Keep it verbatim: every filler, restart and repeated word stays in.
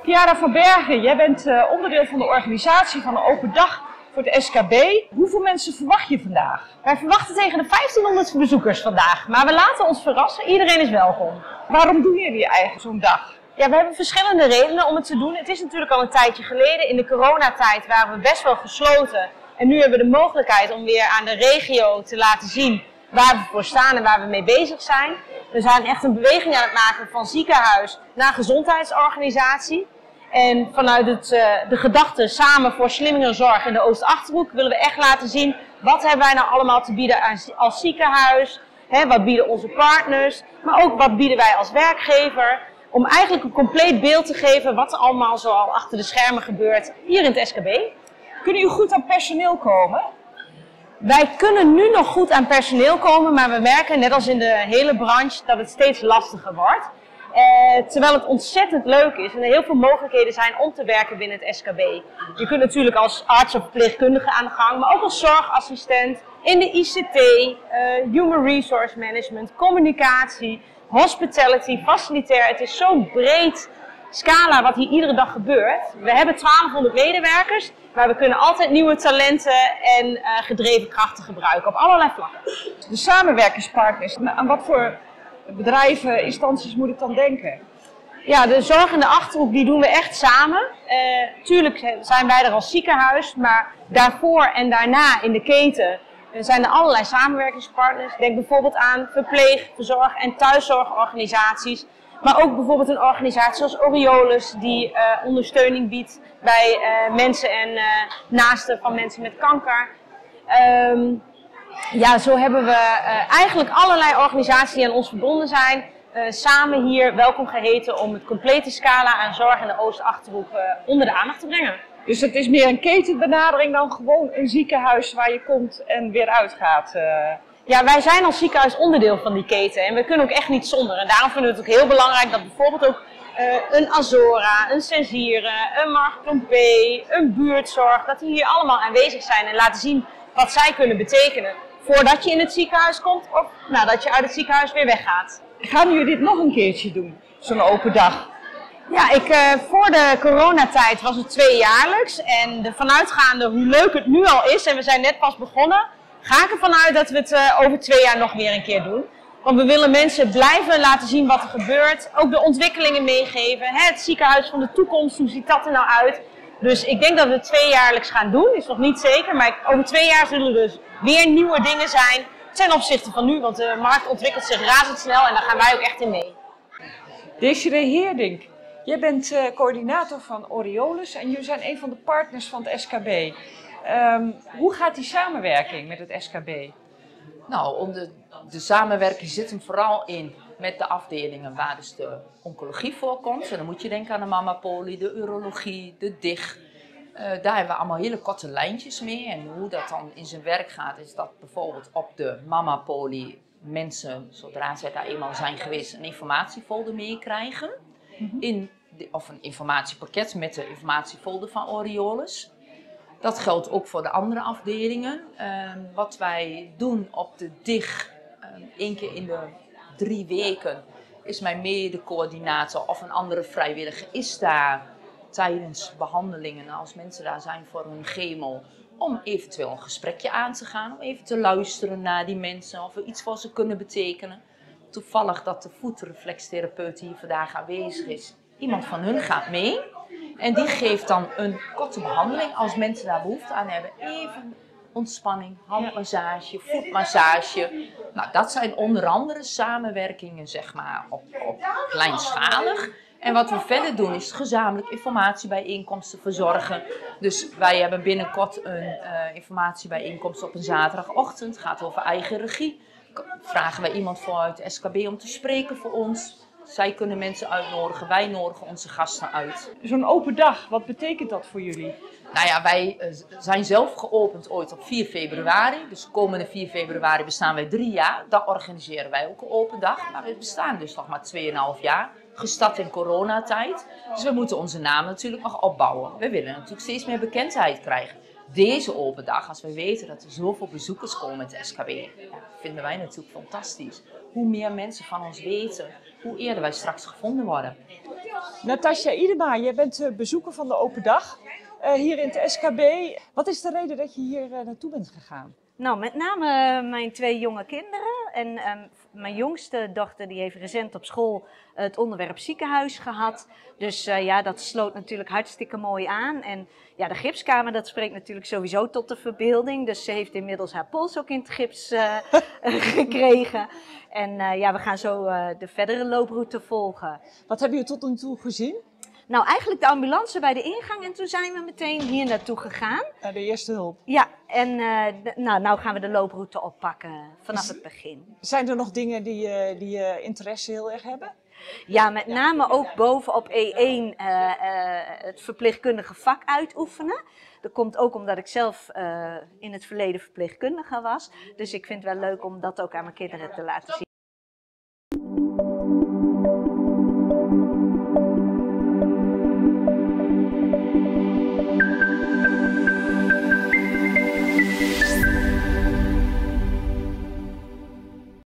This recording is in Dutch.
Chiara van Bergen, jij bent uh, onderdeel van de organisatie van een open dag voor het S K B. Hoeveel mensen verwacht je vandaag? Wij verwachten tegen de vijftienhonderd bezoekers vandaag, maar we laten ons verrassen. Iedereen is welkom. Waarom doen jullie eigenlijk zo'n dag? Ja, we hebben verschillende redenen om het te doen. Het is natuurlijk al een tijdje geleden. In de coronatijd waren we best wel gesloten. En nu hebben we de mogelijkheid om weer aan de regio te laten zien waar we voor staan en waar we mee bezig zijn. We zijn echt een beweging aan het maken van ziekenhuis naar gezondheidsorganisatie. En vanuit het, uh, de gedachte samen voor slimmere zorg in de Oost-Achterhoek willen we echt laten zien wat hebben wij nou allemaal te bieden als ziekenhuis. Hè, wat bieden onze partners, maar ook wat bieden wij als werkgever. Om eigenlijk een compleet beeld te geven wat er allemaal zoal achter de schermen gebeurt hier in het S K B. Kunnen jullie goed aan personeel komen? Wij kunnen nu nog goed aan personeel komen, maar we merken, net als in de hele branche, dat het steeds lastiger wordt. Eh, terwijl het ontzettend leuk is en er heel veel mogelijkheden zijn om te werken binnen het S K B. Je kunt natuurlijk als arts of verpleegkundige aan de gang, maar ook als zorgassistent, in de I C T, uh, Human Resource Management, communicatie, hospitality, facilitair. Het is zo'n breed scala wat hier iedere dag gebeurt. We hebben twaalfhonderd medewerkers, maar we kunnen altijd nieuwe talenten en uh, gedreven krachten gebruiken op allerlei vlakken. De samenwerkingspartners, aan wat voor bedrijven, instanties moet ik dan denken? Ja, de zorg in de Achterhoek die doen we echt samen. Uh, tuurlijk zijn wij er als ziekenhuis, maar daarvoor en daarna in de keten zijn er allerlei samenwerkingspartners. Denk bijvoorbeeld aan verpleeg-, verzorg- en thuiszorgorganisaties. Maar ook bijvoorbeeld een organisatie zoals Orioles die uh, ondersteuning biedt bij uh, mensen en uh, naasten van mensen met kanker. Um, ja, zo hebben we uh, eigenlijk allerlei organisaties die aan ons verbonden zijn, uh, samen hier welkom geheten om het complete scala aan zorg in de Oost-Achterhoek uh, onder de aandacht te brengen. Dus het is meer een ketenbenadering dan gewoon een ziekenhuis waar je komt en weer uitgaat? Uh... Ja, wij zijn als ziekenhuis onderdeel van die keten en we kunnen ook echt niet zonder. En daarom vinden we het ook heel belangrijk dat bijvoorbeeld ook uh, een Azora, een Sensiere, een Marc Plompé, een buurtzorg, dat die hier allemaal aanwezig zijn en laten zien wat zij kunnen betekenen voordat je in het ziekenhuis komt of nadat je uit het ziekenhuis weer weggaat. Gaan jullie dit nog een keertje doen, zo'n open dag? Ja, ik, uh, voor de coronatijd was het tweejaarlijks en de vanuitgaande hoe leuk het nu al is en we zijn net pas begonnen, ga ik ervan uit dat we het uh, over twee jaar nog weer een keer doen. Want we willen mensen blijven laten zien wat er gebeurt, ook de ontwikkelingen meegeven. Hè, het ziekenhuis van de toekomst, hoe ziet dat er nou uit? Dus ik denk dat we het tweejaarlijks gaan doen, is nog niet zeker, maar over twee jaar zullen er dus weer nieuwe dingen zijn ten opzichte van nu, want de markt ontwikkelt zich razendsnel en daar gaan wij ook echt in mee. Desiree Heerdink, jij bent uh, coördinator van Orioles en jullie zijn een van de partners van het S K B. Um, hoe gaat die samenwerking met het S K B? Nou, de, de samenwerking zit hem vooral in met de afdelingen waar dus de oncologie voorkomt. En dan moet je denken aan de mamapoli, de urologie, de D I G. Uh, daar hebben we allemaal hele korte lijntjes mee. En hoe dat dan in zijn werk gaat, is dat bijvoorbeeld op de mamapoli mensen, zodra zij daar eenmaal zijn geweest, een informatiefolder meekrijgen. Mm-hmm. in of een informatiepakket met de informatiefolder van Orioles. Dat geldt ook voor de andere afdelingen. Uh, wat wij doen op de D I G, uh, één keer in de drie weken, is mijn mede-coördinator of een andere vrijwilliger is daar tijdens behandelingen, als mensen daar zijn voor hun chemo, om eventueel een gesprekje aan te gaan, om even te luisteren naar die mensen of we iets voor ze kunnen betekenen. Toevallig dat de voetreflextherapeut die hier vandaag aanwezig is, iemand van hun gaat mee. En die geeft dan een korte behandeling als mensen daar behoefte aan hebben. Even ontspanning, handmassage, voetmassage. Nou, dat zijn onder andere samenwerkingen, zeg maar, op, op kleinschalig. En wat we verder doen is gezamenlijk informatiebijeenkomsten verzorgen. Dus wij hebben binnenkort een uh, informatiebijeenkomst op een zaterdagochtend. Het gaat over eigen regie. Vragen wij iemand voor uit de S K B om te spreken voor ons. Zij kunnen mensen uitnodigen, wij nodigen onze gasten uit. Zo'n open dag, wat betekent dat voor jullie? Nou ja, wij uh, zijn zelf geopend ooit op vier februari. Dus komende vier februari bestaan wij drie jaar. Dan organiseren wij ook een open dag. Maar we bestaan dus nog maar tweeënhalf jaar. Gestart in coronatijd. Dus we moeten onze naam natuurlijk nog opbouwen. We willen natuurlijk steeds meer bekendheid krijgen. Deze open dag, als we weten dat er zoveel bezoekers komen met de S K B, ja, vinden wij natuurlijk fantastisch. Hoe meer mensen van ons weten, hoe eerder wij straks gevonden worden. Natasja Idema, jij bent uh, bezoeker van de open dag uh, hier in het S K B. Wat is de reden dat je hier uh, naartoe bent gegaan? Nou, met name mijn twee jonge kinderen. En um, mijn jongste dochter die heeft recent op school het onderwerp ziekenhuis gehad. Dus uh, ja, dat sloot natuurlijk hartstikke mooi aan. En ja, de gipskamer, dat spreekt natuurlijk sowieso tot de verbeelding. Dus ze heeft inmiddels haar pols ook in het gips uh, gekregen. En uh, ja, we gaan zo uh, de verdere looproute volgen. Wat heb je tot nu toe gezien? Nou, eigenlijk de ambulance bij de ingang en toen zijn we meteen hier naartoe gegaan. Naar de eerste hulp. Ja, en uh, de, nou, nou gaan we de looproute oppakken vanaf het begin. Zijn er nog dingen die je die, uh, interesse heel erg hebben? Ja, met name ook bovenop E één uh, uh, het verpleegkundige vak uitoefenen. Dat komt ook omdat ik zelf uh, in het verleden verpleegkundige was. Dus ik vind het wel leuk om dat ook aan mijn kinderen te laten zien.